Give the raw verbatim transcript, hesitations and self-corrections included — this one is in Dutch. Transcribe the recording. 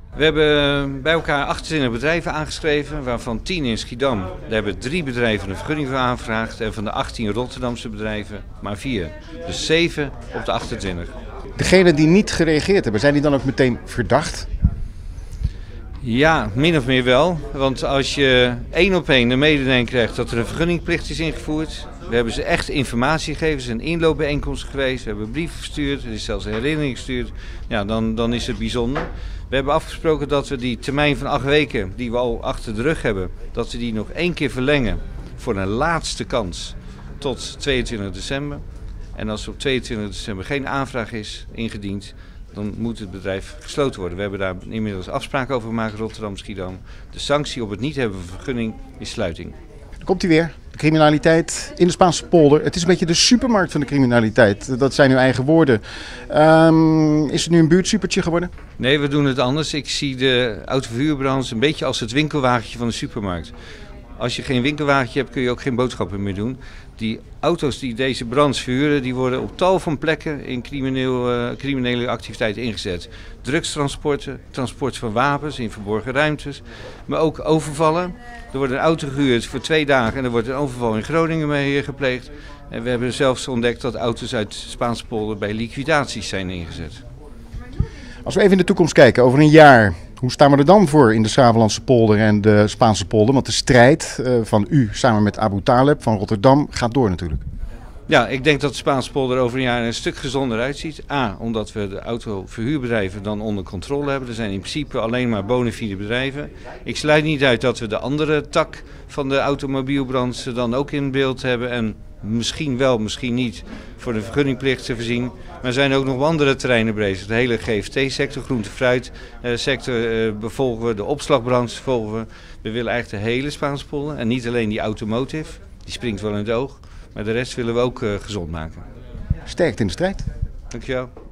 We hebben bij elkaar achtentwintig bedrijven aangeschreven, waarvan tien in Schiedam. Daar hebben drie bedrijven een vergunning voor aangevraagd en van de achttien Rotterdamse bedrijven maar vier. Dus zeven op de achtentwintig. Degenen die niet gereageerd hebben, zijn die dan ook meteen verdacht? Ja, min of meer wel. Want als je één op één de mededeling krijgt dat er een vergunningplicht is ingevoerd. We hebben ze echt informatie gegeven, ze zijn inloopbijeenkomst geweest, we hebben brieven verstuurd, er is zelfs een herinnering gestuurd. Ja, dan, dan is het bijzonder. We hebben afgesproken dat we die termijn van acht weken, die we al achter de rug hebben, dat we die nog één keer verlengen voor een laatste kans tot tweeëntwintig december. En als er op tweeëntwintig december geen aanvraag is ingediend, dan moet het bedrijf gesloten worden. We hebben daar inmiddels afspraken over gemaakt, Rotterdam-Schiedam. De sanctie op het niet hebben van vergunning is sluiting. Dan komt hij weer. De criminaliteit in de Spaanse polder. Het is een beetje de supermarkt van de criminaliteit. Dat zijn uw eigen woorden. Um, is het nu een buurtsupertje geworden? Nee, we doen het anders. Ik zie de autoverhuurbranche een beetje als het winkelwagentje van de supermarkt. Als je geen winkelwagentje hebt, kun je ook geen boodschappen meer doen. Die auto's die deze branche verhuren, die worden op tal van plekken in crimineel, uh, criminele activiteiten ingezet. Drugstransporten, transport van wapens in verborgen ruimtes, maar ook overvallen. Er wordt een auto gehuurd voor twee dagen en er wordt een overval in Groningen mee gepleegd. En we hebben zelfs ontdekt dat auto's uit Spaanse polder bij liquidaties zijn ingezet. Als we even in de toekomst kijken, over een jaar, hoe staan we er dan voor in de Savelandse polder en de Spaanse polder? Want de strijd uh, van u samen met Abu Taleb van Rotterdam gaat door natuurlijk. Ja, ik denk dat de Spaanse polder over een jaar een stuk gezonder uitziet. A, omdat we de autoverhuurbedrijven dan onder controle hebben. Er zijn in principe alleen maar bona fide bedrijven. Ik sluit niet uit dat we de andere tak van de automobielbranche dan ook in beeld hebben. En misschien wel, misschien niet, voor de vergunningplicht te voorzien. Maar er zijn ook nog andere terreinen bezig. De hele G F T-sector, groente-fruit sector uh, bevolgen we, de opslagbranche volgen we. We willen eigenlijk de hele Spaanse polder en niet alleen die automotive. Die springt wel in het oog. Maar de rest willen we ook uh, gezond maken. Sterkte in de strijd. Dankjewel.